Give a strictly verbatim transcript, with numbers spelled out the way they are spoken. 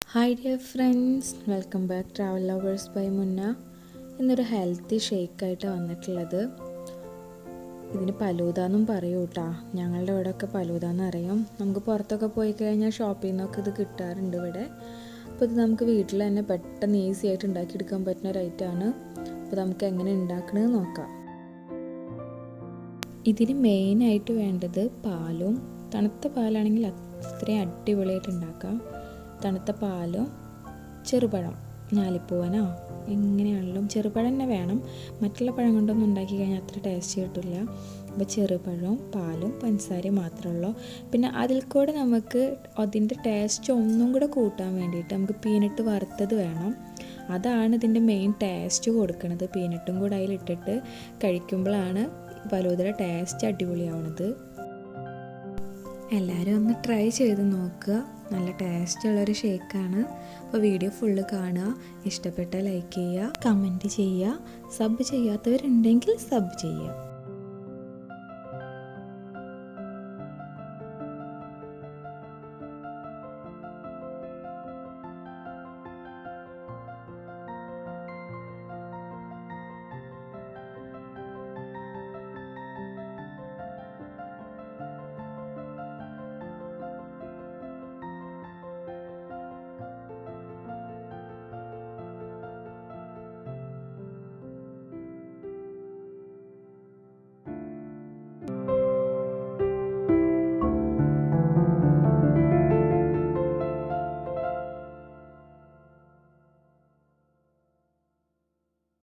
Hi dear friends, welcome back travel lovers by Munna. ഇന്നൊരു healthy ഷേക്കായിട്ട് വന്നിട്ടുള്ളത്. ഇതിന് ഫലൂദ എന്നും പറയൂ കേട്ടോ. ഞങ്ങളുടെ ഇവിടെയൊക്കെ ഫലൂദ എന്നറിയാം. നമുക്ക് പുറത്തൊക്കെ പോയി കഴിഞ്ഞാൽ ഷോപ്പിൽ നിന്നൊക്കെ ഇത് കിട്ടാറുണ്ട് ഇവിടെ. അപ്പോൾ ഇത് നമുക്ക് വീട്ടിൽ തന്നെ പെട്ടെന്ന് ഈസി ആയിട്ട് ഉണ്ടാക്കിയെടുക്കാൻ പറ്റുന്ന ഒരു ഐറ്റമാണ്. അപ്പോൾ നമുക്ക് എങ്ങനെ ഉണ്ടാക്കണമെന്ന് നോക്കാം. ഇതിന് മെയിനായിട്ട് വേണ്ടത് പാലും. തണുത്ത പാലാണെങ്കിൽ അത്രയും അടിപൊളിയായിട്ട് ഉണ്ടാക്കാം. തണുത്ത പാലും ചെറുപഴം, ഞാലിപ്പൂവനോ എങ്ങനെയാണെങ്കിലും ചെറുപഴം തന്നെ വേണം. മറ്റുള്ള പഴം കൊണ്ടൊന്നും ഉണ്ടാക്കി കഴിഞ്ഞാൽ അത്ര ടേസ്റ്റ് കിട്ടില്ല. അപ്പോൾ ചെറുപഴവും പാലും പഞ്ചസാരയും മാത്രമേ ഉള്ളൂ. പിന്നെ അതിൽ കൂടെ നമുക്ക് അതിൻ്റെ ടേസ്റ്റ് ഒന്നും കൂടെ കൂട്ടാൻ വേണ്ടിയിട്ട് നമുക്ക് പീനട്ട് വറുത്തത് വേണം. അതാണ് ഇതിൻ്റെ മെയിൻ ടേസ്റ്റ് കൊടുക്കുന്നത്. പീനട്ടും കൂടെ അതിലിട്ടിട്ട് കഴിക്കുമ്പോഴാണ് ഫലൂദയുടെ ടേസ്റ്റ് അടിപൊളിയാവുന്നത്. എല്ലാവരും ഒന്ന് ട്രൈ ചെയ്ത് നോക്കുക. നല്ല ടേസ്റ്റുള്ളൊരു ഷേക്കാണ്. അപ്പോൾ വീഡിയോ ഫുള്ള് കാണുക. ഇഷ്ടപ്പെട്ടാൽ ലൈക്ക് ചെയ്യുക, കമൻറ്റ് ചെയ്യുക. സബ് ചെയ്യാത്തവരുണ്ടെങ്കിൽ സബ് ചെയ്യുക.